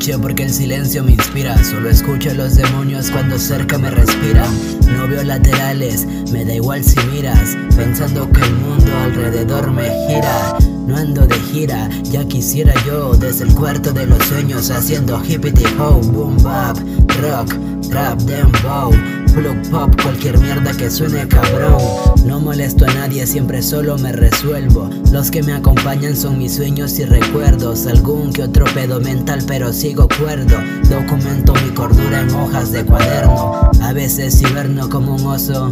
noche porque el silencio me inspira. Solo escucho a los demonios cuando cerca me respiran. No veo laterales, me da igual si miras, pensando que el mundo alrededor me gira. No ando de gira, ya quisiera yo desde el cuarto de los sueños haciendo hippity ho, boom bap, rock, trap, dembow, plug pop, cualquier mierda que suene cabrón. No molesto a nadie, siempre solo me resuelvo. Los que me acompañan son mis sueños y recuerdos. Algún que otro pedo mental, pero sigo cuerdo. Documento mi cordura en hojas de cuaderno. A veces hiberno como un oso,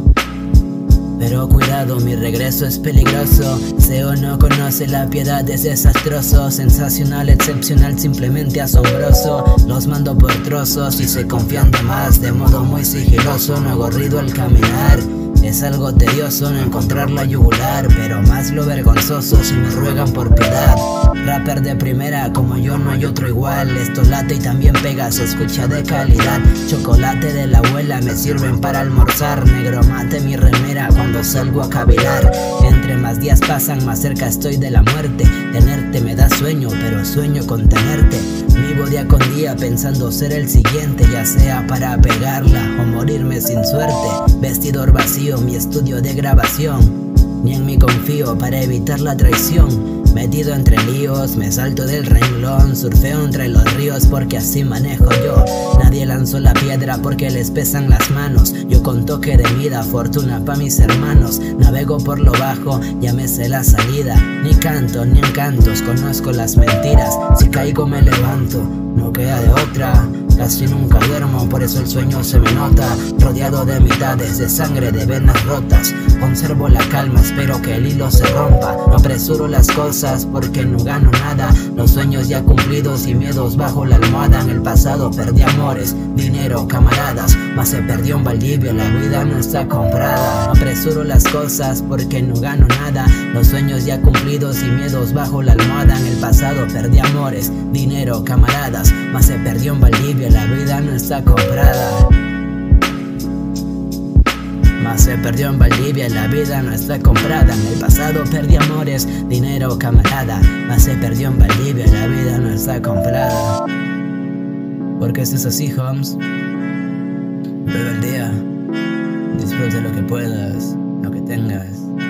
pero cuidado, mi regreso es peligroso. Seo no conoce la piedad, es desastroso. Sensacional, excepcional, simplemente asombroso. Los mando por trozos y se confían de más, de modo muy sigiloso. No hago ruido al caminar. Es algo tedioso no encontrar la yugular, pero más lo vergonzoso si me ruegan por piedad. Rapper de primera, como yo no hay otro igual. Esto late y también pega, se escucha de calidad. Chocolate de la abuela me sirven para almorzar. Negro mate mi remera cuando salgo a cavilar. Entre más días pasan, más cerca estoy de la muerte. Tenerte me da sueño, pero sueño con tenerte. Vivo día con día pensando ser el siguiente, ya sea para pegarla o morirme sin suerte. Vestidor vacío, mi estudio de grabación. Ni en mí confío para evitar la traición. Metido entre líos, me salto del renglón. Surfeo entre los ríos porque así manejo yo. Nadie lanzó la piedra porque les pesan las manos. Yo con toque de vida, fortuna pa' mis hermanos. Navego por lo bajo, ya me sé la salida. Ni canto, ni encantos, conozco las mentiras. Si caigo me levanto, no queda de otra. Casi nunca duermo, por eso el sueño se me nota. Rodeado de mitades, de sangre, de venas rotas. Conservo la calma, espero que el hilo se rompa. No apresuro las cosas porque no gano nada. Los sueños ya cumplidos y miedos bajo la almohada. En el pasado perdí amores, dinero, camaradas, mas se perdió en Valdivia, la vida no está comprada. No apresuro las cosas porque no gano nada. Los sueños ya cumplidos y miedos bajo la almohada. En el pasado perdí amores, dinero, camaradas, mas se perdió en Valdivia, la vida no está comprada. Mas se perdió en Valdivia, la vida no está comprada. En el pasado perdí amores, dinero, camarada, mas se perdió en Valdivia, la vida no está comprada. Porque esto es así, Holmes. Vive el día, disfruta lo que puedas, lo que tengas.